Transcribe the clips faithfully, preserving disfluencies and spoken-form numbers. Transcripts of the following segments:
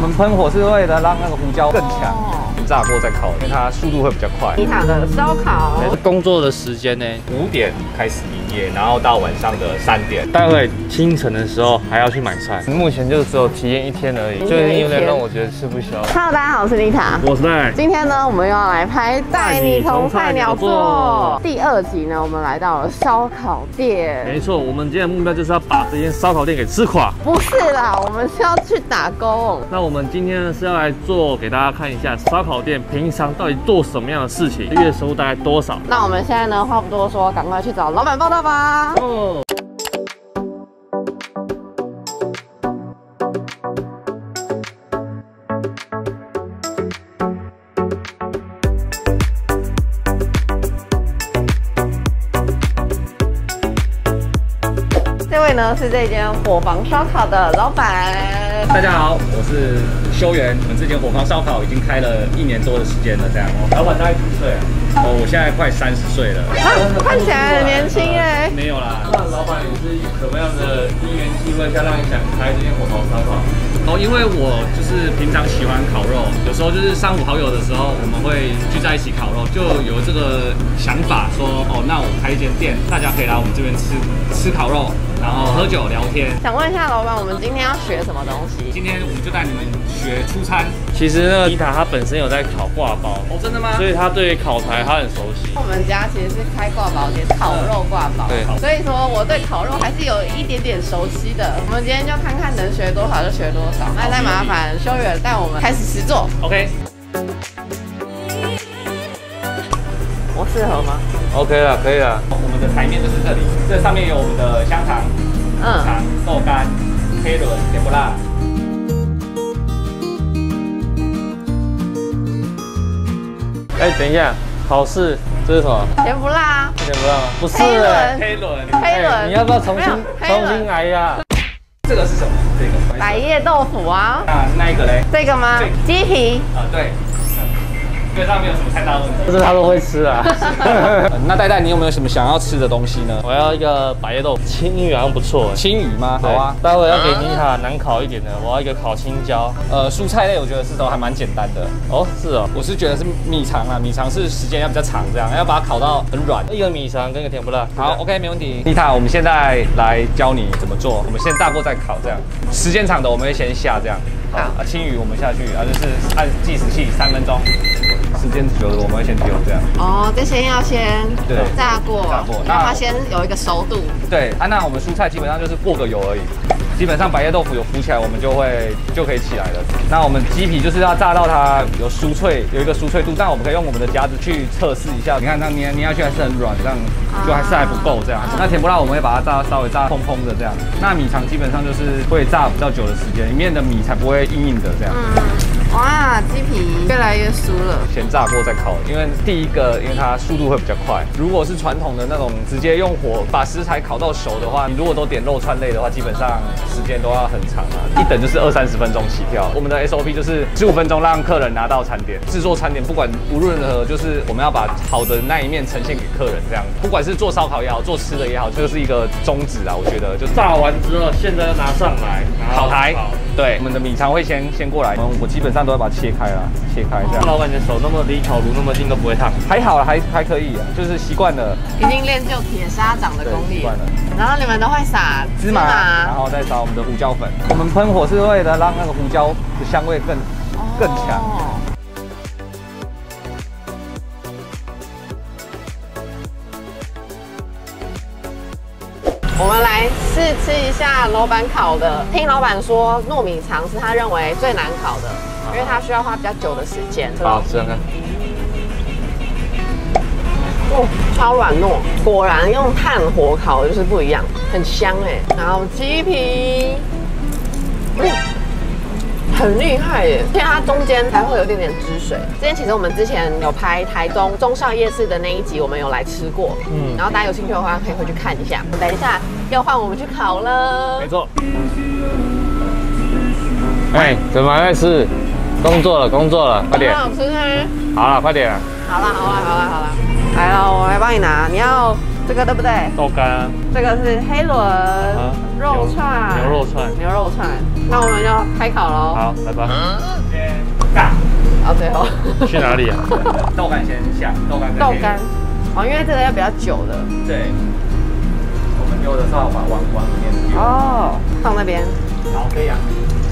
们喷火是为了让那个胡椒更强。哦 炸过再烤，因为它速度会比较快。 米塔的烧烤， 工作的时间呢， 五点开始营业，然后到晚上的三点。 待会清晨的时候还要去买菜。 目前就只有体验一天而已，最近有点让我觉得吃不消。 Hello， 大家好，我是丽塔， 我是赖。 今天呢，我们要来拍带你从菜鸟做第二集呢，我们来到了烧烤店。 没错，我们今天的目标就是要把这间烧烤店给吃垮。 不是啦，我们是要去打工。 那我们今天呢是要来做给大家看一下烧烤店平常到底做什么样的事情，月收入大概多少？ 那我们现在呢话不多说，赶快去找老板报道吧。 哦。 这位呢是这间伙房烧烤的老板。 大家好，我是修源。我们这间伙房烧烤已经开了一年多的时间了，这样。 老板大概几岁啊？ 哦，我现在快三十岁了。 啊，看起来很年轻哎。 没有啦。 那老板也是什么样的因缘机会下让你想开这间伙房烧烤？ 哦，因为我就是平常喜欢烤肉，有时候就是三五好友的时候，我们会聚在一起烤肉，就有这个想法说，哦，那我开一间店，大家可以来我们这边吃吃烤肉，然后喝酒聊天。 想问一下老板，我们今天要学什么东西？ 今天我们就带你们学出餐。 其实呢，妮塔她本身有在烤挂包， 哦，真的吗？ 所以她对烤台她很熟悉。 我们家其实是开挂包店，烤肉挂包，对，所以说我对烤肉还是有一点点熟悉的。我们今天就看看能学多少就学多少。那再麻烦修远带我们开始实做。 OK。 我适合吗 ？OK 了，可以了。 我们的台面就是这里，这上面有我们的香肠、嗯，肠、豆干、黑轮、甜不辣。 哎，等一下，考试这是什么？ 甜不辣。 甜不辣吗？不是哎， 黑轮。 黑轮。 你要不要重新重新来呀？ 这个是什么？这个百叶豆腐啊。 那那一个嘞？ 这个吗？鸡皮。 啊，对。基本上没有什么太大问题。 不是他都会吃啊。 那戴戴，你有没有什么想要吃的东西呢？ 我要一个百叶豆腐，青鱼好像不错。 青鱼吗？好啊。 待会要给妮塔难烤一点的，我要一个烤青椒。 呃，蔬菜类我觉得是都还蛮简单的。 哦，是哦。 我是觉得是米肠啦，米肠是时间要比较长，这样要把它烤到很软。 一个米肠跟一个甜不辣。 好 ，OK， 没问题。妮塔，我们现在来教你怎么做。我们先炸过再烤，这样。时间长的我们会先下这样。 好。 啊，青鱼我们下去，啊就是按计时器三分钟。时间久了我们会先丢这样。 哦，这先要先对炸过，炸过，让它先有一个熟度。 对啊，那我们蔬菜基本上就是过个油而已。基本上百叶豆腐有浮起来，我们就会就可以起来了。那我们鸡皮就是要炸到它有酥脆，有一个酥脆度，但我们可以用我们的夹子去测试一下。你看它捏捏下去还是很软，这样就还是还不够这样。那甜不辣我们会把它炸稍微炸蓬蓬的这样。那米肠基本上就是会炸比较久的时间，里面的米才不会硬硬的这样。嗯。 哇，鸡皮越来越酥了。 先炸过再烤，因为第一个，因为它速度会比较快。如果是传统的那种直接用火把食材烤到熟的话，你如果都点肉串类的话，基本上时间都要很长啊，一等就是二三十分钟起跳。我们的 S O P 就是十五分钟让客人拿到餐点，制作餐点，不管无论如何，就是我们要把好的那一面呈现给客人，这样。不管是做烧烤也好，做吃的也好，就是一个宗旨啊。我觉得就炸完之后，现在要拿上来烤台。对，我们的米肠会先先过来，我基本上都会把它切开啦，切开这样。 老板，你的手那么离烤炉那么近都不会烫？ 还好了，还还可以啊，就是习惯了。 已经练就铁砂掌的功力。 习惯了。 然后你们都会撒芝麻，然后再撒我们的胡椒粉。我们喷火是为了让那个胡椒的香味更更强。 我们来试吃一下老板烤的。听老板说，糯米肠是他认为最难烤的，因为它需要花比较久的时间。 好，吃看看。 哦，超软糯，果然用炭火烤的就是不一样，很香哎。然后鸡皮，嗯，很厉害耶，因为它中间还会有一点点汁水。之前其实我们之前有拍台中忠孝夜市的那一集，我们有来吃过，嗯，然后大家有兴趣的话可以回去看一下。等一下要换我们去烤了， 没错。 哎，怎么还在吃？工作了，工作了，快点。 好吃吗？ 好了，快点。 好了，好了，好了，好了。来了，我来帮你拿。你要这个对不对？ 豆干啊， 这个是黑轮、肉串、 牛肉串、 牛肉串。那我们就开烤喽。 好，来吧。 先炸。 然后最后去哪里啊？ 豆干先下，豆干。 豆干。哦，因为这个要比较久的。对。 我们丢的时候把往往里面丢。 哦，放那边。 好，可以啊。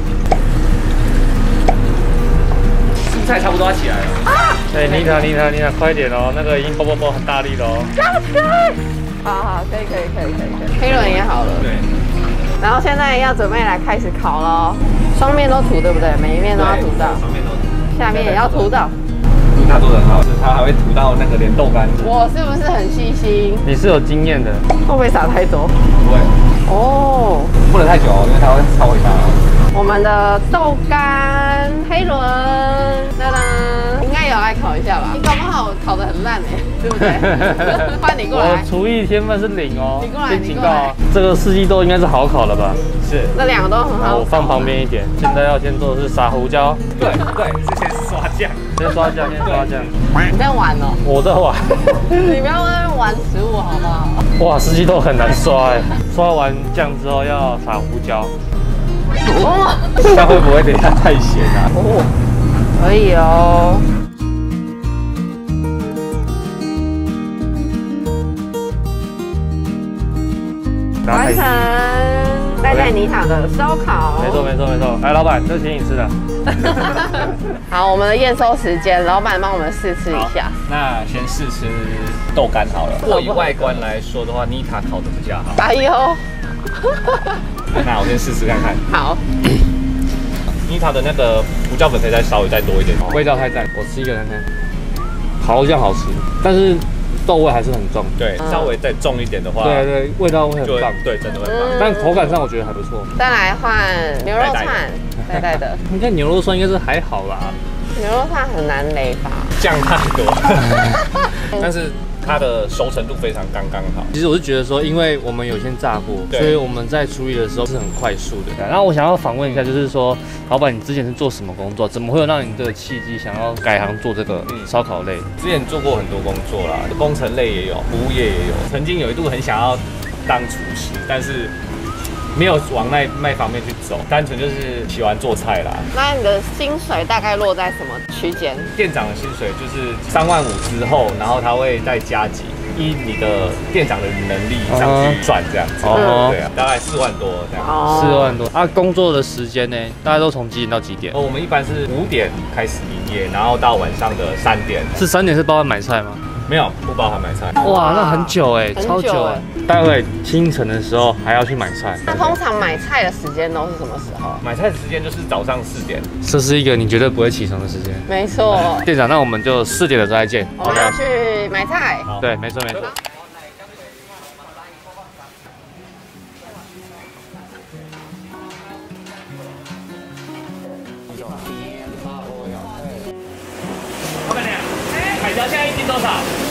蔬菜差不多要起来了。啊！ 哎，妮塔，妮塔，妮塔，快点哦！那个已经啵啵啵很大力了哦。 加起来！好好，可以，可以，可以，可以，可以。黑轮也好了。对。然后现在要准备来开始烤喽，双面都涂，对不对？每一面都要涂到。双面都涂。下面也要涂到。 妮塔做的很好，是它还会涂到那个连豆干。 我是不是很细心？ 你是有经验的。 会不会撒太多？ 不会。 哦。 不能太久哦，因为它会超尾巴。 我们的豆干黑轮，当当，应该也要来烤一下吧？你搞不好烤得很烂哎，对不对？换你过来。 我厨艺天分是零哦。 你过来， 先警告，这个四季豆应该是好烤的吧？是。 这两个都很好。 我放旁边一点。现在要先做的是撒胡椒。 对对，之前是刷酱， 先刷酱，先刷酱。 你在玩哦？ 我在玩。 你不要在那玩食物好不好？ 哇，四季豆很难刷哎，刷完酱之后要撒胡椒。 哦， 那会不会等一下太咸啊？ 哦，可以哦。完成带带妮塔的烧烤。 没错没错没错，来老板，这请你吃的。 好，我们的验收时间，老板帮我们试吃一下。 那先试吃豆干好了。如果以外观来说的话，妮塔烤的比较好。 哎呦。 那我先试试看看。 好。 妮塔的那个胡椒粉可以再稍微再多一点，味道太淡。我吃一个看看，好像好吃，但是豆味还是很重。对，稍微再重一点的话，对对，味道会很棒。对，真的会很棒。但口感上我觉得还不错。 再来换牛肉串，带带的。 应该牛肉串应该是还好啦。 牛肉串很难擂吧？ 酱太多，但是它的熟成度非常刚刚好。 其实我是觉得说，因为我们有先炸过，所以我们在处理的时候是很快速的。然后我想要访问一下，就是说，老板，你之前是做什么工作？怎么会有让你这个契机想要改行做这个烧烤类？ 之前做过很多工作啦，工程类也有，服务业也有。曾经有一度很想要当厨师，但是没有往那那方面去走，单纯就是喜欢做菜啦。 那你的薪水大概落在什么区间？ 店长的薪水就是三万五之后，然后他会再加级，依你的店长的能力上去赚这样子。哦，对啊，大概四万多这样。 哦，四万多。啊，工作的时间呢？大家都从几点到几点？ 哦，我们一般是五点开始营业，然后到晚上的三点。 是三点是包含买菜吗？ 没有，不包含买菜。 哇，那很久哎，超久哎。待会清晨的时候还要去买菜。 那通常买菜的时间都是什么时候？ 买菜的时间就是早上四点。 这是一个你绝对不会起床的时间。 没错。 店长，那我们就四点的时候再见。 我们要去买菜。 对，没错没错。 老板娘，海椒现在一斤多少？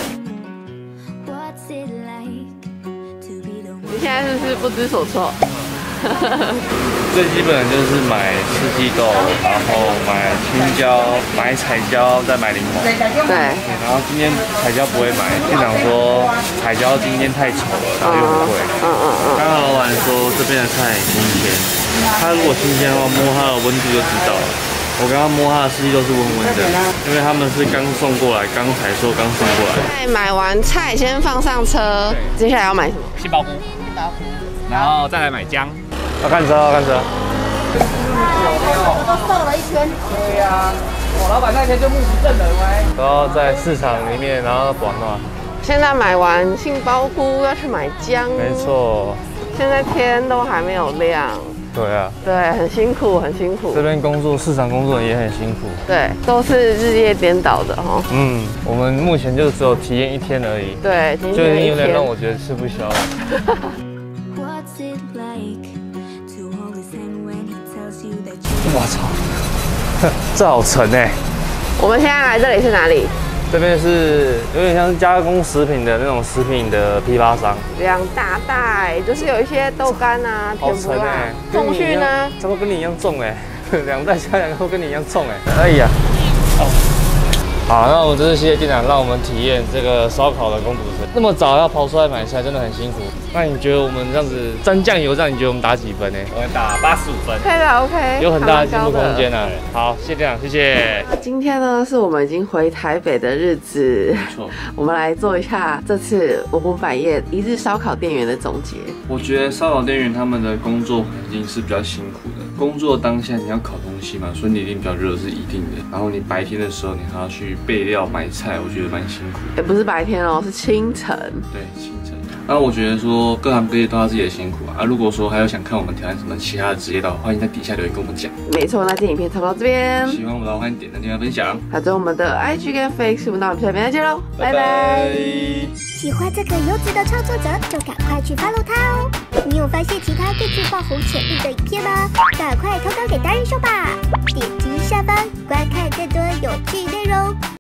你现在是不是不知所措？ 最基本的就是买四季豆，然后买青椒，买彩椒，再买柠檬。 对。 然后今天彩椒不会买，店长说彩椒今天太丑了，然后又很贵。嗯嗯嗯。刚刚老板说这边的菜很新鲜，它如果新鲜的话，摸它的温度就知道了。我刚刚摸它的四季豆是温温的，因为他们是刚送过来，刚才说刚送过来。 买完菜先放上车，接下来要买什么？ 杏鲍菇。杏鲍菇。然后再来买姜。 要看车，要看车。 我都瘦了一圈。 对呀，我老板那天就目不正人喂。 然后在市场里面，然后广东。 现在买完杏鲍菇，要去买姜。 没错。 现在天都还没有亮。 对啊。 对，很辛苦，很辛苦。 这边工作，市场工作也很辛苦。 对，都是日夜颠倒的哈。 嗯，我们目前就只有体验一天而已。 对，今天就已经有点让我觉得吃不消了。我操，这好沉哎！ 我们现在来这里是哪里？ 这边是有点像加工食品的那种食品的批发商。 两大袋，就是有一些豆干啊、甜不辣、重训呢， 差不多跟你一样重哎，两袋加两个都跟你一样重哎。哎呀，好， 好，那我们这次谢谢店长让我们体验这个烧烤的工读生。那么早要跑出来买菜，真的很辛苦。那你觉得我们这样子沾酱油，这样你觉得我们打几分呢？ 我们打八十五分。 可以了 ，OK， 有很大的进步空间啊。好，谢谢店长，谢谢。 今天呢，是我们已经回台北的日子。 没错， 我们来做一下这次文湖百业一日烧烤店员的总结。 我觉得烧烤店员他们的工作环境是比较辛苦的。工作当下你要烤东西嘛，所以你一定比较热是一定的。然后你白天的时候你还要去备料买菜，我觉得蛮辛苦的。 也不是白天哦，是清晨。 对，清晨。那我觉得说各行各业都有自己的辛苦啊。啊如果说还有想看我们挑战什么其他的职业的话，欢迎在底下留言跟我们讲。 没错，那今天影片差不多到这边。 喜欢我们的话，欢迎点赞、订阅、分享。 好，最后我们的 I G 跟 Facebook， 那我们下边再见喽，拜拜。 喜欢这个优质的创作者，就赶快去 follow 他哦！你有发现其他更具爆红潜力的影片吗？赶快投稿给达人秀吧！点击下方观看更多有趣内容。